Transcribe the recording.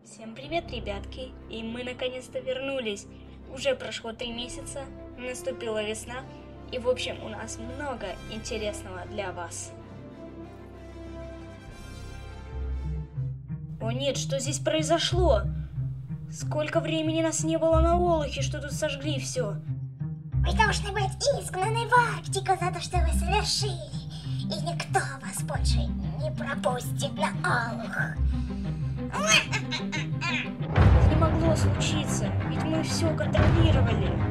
Всем привет, ребятки! И мы наконец-то вернулись. Уже прошло 3 месяца, наступила весна, и в общем у нас много интересного для вас. О нет, что здесь произошло? Сколько времени нас не было на Олухе, что тут сожгли все. Вы должны быть изгнаны в Арктику за то, что вы совершили. И никто вас больше не пропустит на Олух. Это не могло случиться, ведь мы все контролировали.